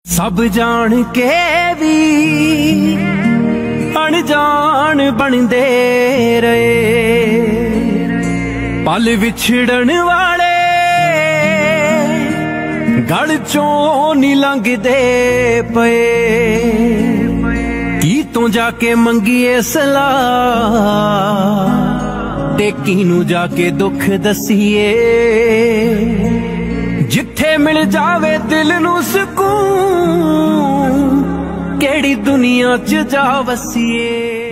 सब जान के भी अनजान बनदे रहे, पल विछड़न वाले गल चों नी लंघदे पे। की तो जाके मंगीए सलाह, टेकी नू जाके दुख दसीए, जिथे मिल जावे दिल नू सुकून, केड़ी दुनिया च जा वसीए।